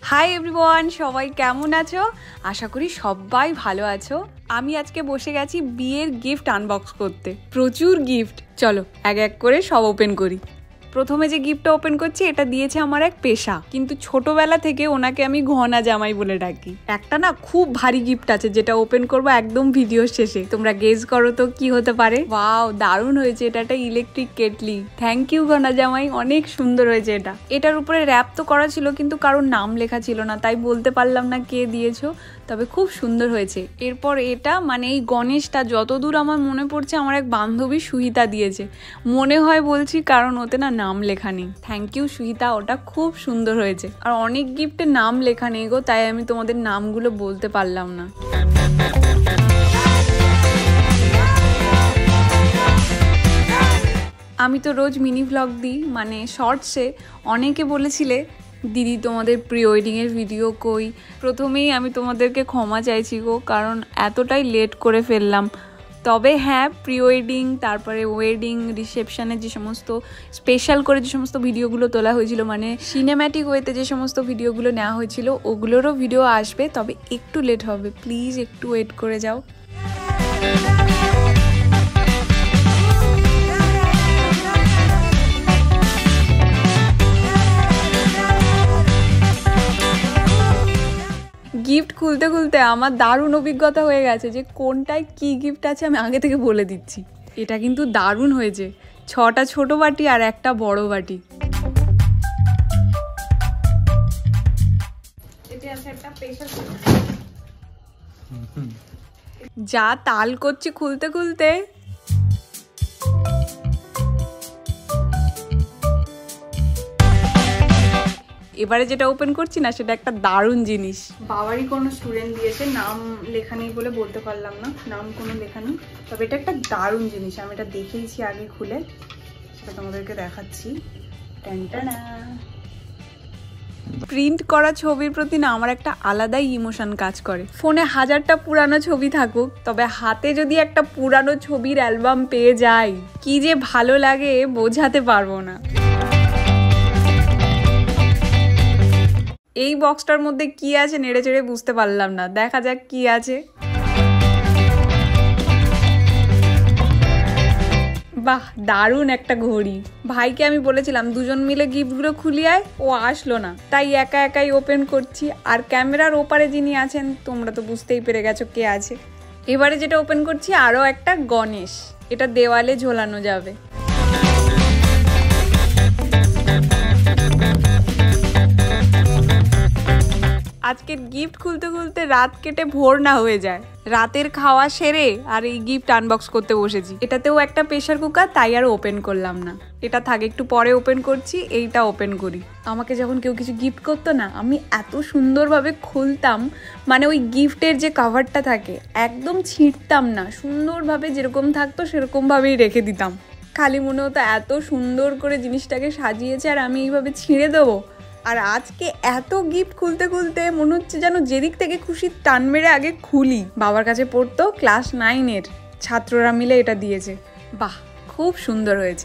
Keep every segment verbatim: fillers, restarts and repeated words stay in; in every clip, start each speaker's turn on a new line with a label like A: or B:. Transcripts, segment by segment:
A: Hi everyone, সবাই কেমন আছো? আশা করি সবাই ভালো আছো। আমি আজকে বসে গেছি বিয়ের গিফট আনবক্স করতে। প্রচুর গিফট, চলো এক এক করে সব ওপেন করি। প্রথমে যে গিফটটা ওপেন করছি এটা দিয়েছে আমার এক পেশা, কিন্তু ছোটবেলা থেকে ওনাকে আমি ঘনা জামাই বলে ডাকি। একটা না খুব ভারী গিফট আছে যেটা ওপেন করবো একদম ভিডিওর শেষে। তোমরা গেস করো তো কি হতে পারে। ওয়াও, দারুণ হয়েছে। এটা একটা ইলেকট্রিক কেটলি। থ্যাংক ইউ ঘনা জামাই, অনেক সুন্দর হয়েছে এটা। এটার উপরে র্যাপ তো করা ছিল কিন্তু কারোর নাম লেখা ছিল না, তাই বলতে পারলাম না কে দিয়েছো, তবে খুব সুন্দর হয়েছে। এরপর এটা মানে এই গণেশটা যতদূর আমার মনে পড়ছে আমার এক বান্ধবী সুহিতা দিয়েছে, মনে হয় বলছি কারণ ওতে না নাম লেখা নেই। থ্যাংক ইউ সুহিতা, ওটা খুব সুন্দর হয়েছে। আর অনেক গিফটে নাম লেখা নেই গো, তাই আমি তোমাদের নামগুলো বলতে পারলাম না। আমি তো রোজ মিনি ভ্লগ দিই, মানে শর্টসে। অনেকে বলেছিলে দিদি তোমাদের প্রি ওয়েডিংয়ের ভিডিও কই। প্রথমেই আমি তোমাদেরকে ক্ষমা চাইছি গো, কারণ এতটাই লেট করে ফেললাম। তবে হ্যাঁ, প্রি ওয়েডিং, তারপরে ওয়েডিং রিসেপশনের যে সমস্ত স্পেশাল করে যে সমস্ত ভিডিওগুলো তোলা হয়েছিল, মানে সিনেম্যাটিক ওয়েতে যে সমস্ত ভিডিওগুলো নেওয়া হয়েছিল, ওগুলোরও ভিডিও আসবে, তবে একটু লেট হবে। প্লিজ একটু ওয়েট করে যাও। গিফট খুলতে খুলতে আমার দারুণ অভিজ্ঞতা হয়ে গেছে যে কোনটায় কি গিফট আছে আমি আগে থেকে বলে দিচ্ছি। এটা কিন্তু দারুণ হয়েছে, ছটা ছোট বাটি আর একটা বড় বাটি। যা তাল করছি খুলতে খুলতে। এবারে যেটা ওপেন করছি না সেটা একটা দারুণ জিনিস। বাবারই কোনো স্টুডেন্ট দিয়েছে, নাম লেখা নেই বলে বলতে পারলাম না, নাম কোনো লেখা নেই, তবে এটা একটা দারুণ জিনিস। আমি এটা দেখেইছি আগে খুলে, সেটা তোমাদেরকে দেখাচ্ছি। টানটানা। প্রিন্ট করা ছবির প্রতি না আমার একটা আলাদাই ইমোশন কাজ করে। ফোনে হাজারটা পুরানো ছবি থাকুক, তবে হাতে যদি একটা পুরানো ছবির অ্যালবাম পেয়ে যাই, কি যে ভালো লাগে বোঝাতে পারবো না। এই বক্সটার মধ্যে কি আছে নেড়ে চেড়ে বুঝতে পারলাম না, দেখা যাক কি আছে। বাহ, দারুণ একটা ঘড়ি। ভাইকে আমি বলেছিলাম দুজন মিলে গিফটগুলো খুলি আয়, ও আসলো না, তাই একা একাই ওপেন করছি। আর ক্যামেরার ওপারে যিনি আছেন তোমরা তো বুঝতেই পেরে গেছো কে আছে। এবারে যেটা ওপেন করছি আরও একটা গণেশ, এটা দেওয়ালে ঝোলানো যাবে। আজকের গিফট খুলতে খুলতে রাত কেটে ভোর না হয়ে যায়। রাতের খাওয়া সেরে আর এই গিফট আনবক্স করতে বসেছি। এটাতেও একটা প্রেসার কুকার, তাই আর ওপেন করলাম না। এটা থাকে, একটু পরে ওপেন করছি। এইটা ওপেন করি। আমাকে যখন কেউ কিছু গিফট করতো না, আমি এত সুন্দরভাবে খুলতাম, মানে ওই গিফটের যে কাভারটা থাকে একদম ছিঁড়তাম না, সুন্দরভাবে যেরকম থাকতো সেরকমভাবেই রেখে দিতাম। খালি মনে হতো এত সুন্দর করে জিনিসটাকে সাজিয়েছে আর আমি এইভাবে ছিঁড়ে দেবো। আর আজকে এত গিফট খুলতে খুলতে মনে হচ্ছে যেন যেদিক থেকে খুশি টান মেরে আগে খুলি। বাবার কাছে পড়তো, ক্লাস নাইনের ছাত্ররা মিলে এটা দিয়েছে। বাহ, খুব সুন্দর হয়েছে।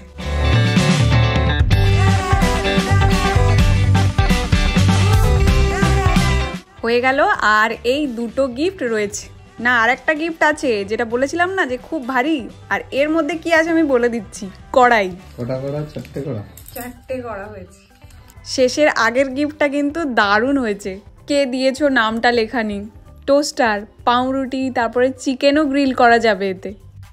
A: হয়ে গেল। আর এই দুটো গিফট রয়েছে না, আর একটা গিফট আছে যেটা বলেছিলাম না যে খুব ভারী। আর এর মধ্যে কি আছে আমি বলে দিচ্ছি। কড়াই। কটা কড়া? চারটে কড়া। চারটে কড়া হয়েছে। শেষের আগের গিফটটা কিন্তু দারুণ হয়েছে। কে দিয়েছো নামটা লেখা নেই। টোস্টার, পাউরুটি, তারপরে চিকেনও গ্রিল করা যাবে এতে।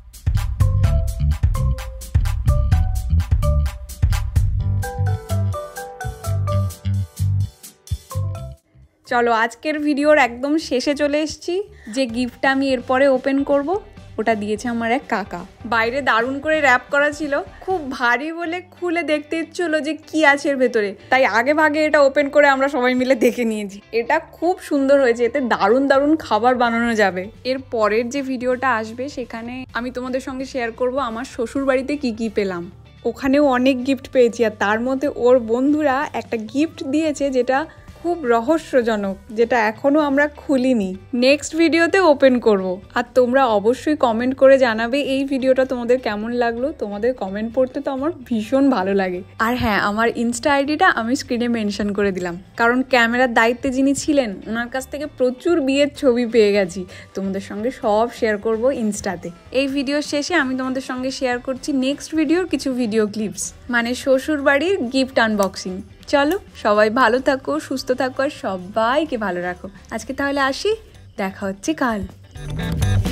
A: চলো আজকের ভিডিওর একদম শেষে চলে এসেছি। যে গিফটটা আমি এরপরে ওপেন করব ওটা দিয়েছে আমার এক কাকা। বাইরে দারুণ করে র্যাপ করা ছিল, খুব ভারী বলে খুলে দেখতে ইচ্ছে হলো যে কি আছে এর ভেতরে, তাই আগে ভাগে এটা ওপেন করে আমরা সবাই মিলে দেখে নিয়েছি। এটা খুব সুন্দর হয়েছে, এতে দারুণ দারুণ খাবার বানানো যাবে। এর পরের যে ভিডিওটা আসবে সেখানে আমি তোমাদের সঙ্গে শেয়ার করব আমার শ্বশুর বাড়িতে কি কি পেলাম। ওখানেও অনেক গিফট পেয়েছি, আর তার মধ্যে ওর বন্ধুরা একটা গিফট দিয়েছে যেটা খুব রহস্যজনক, যেটা এখনো আমরা খুলিনি। নেক্সট ভিডিওতে ওপেন করব। আর তোমরা অবশ্যই কমেন্ট করে জানাবে এই ভিডিওটা তোমাদের কেমন লাগলো। তোমাদের কমেন্ট পড়তে তো আমার ভীষণ ভালো লাগে। আর হ্যাঁ, আমার ইনস্টা আইডিটা আমি স্ক্রিনে মেনশন করে দিলাম, কারণ ক্যামেরার দায়িত্বে যিনি ছিলেন ওনার কাছ থেকে প্রচুর বিয়ের ছবি পেয়ে গেছি। তোমাদের সঙ্গে সব শেয়ার করব ইনস্টাতে। এই ভিডিওর শেষে আমি তোমাদের সঙ্গে শেয়ার করছি নেক্সট ভিডিওর কিছু ভিডিও ক্লিপস, মানে শ্বশুর বাড়ির গিফট আনবক্সিং। চলো, সবাই ভালো থাকো, সুস্থ থাকো আর সবাইকে ভালো রাখো। আজকে তাহলে আসি, দেখা হচ্ছে কাল।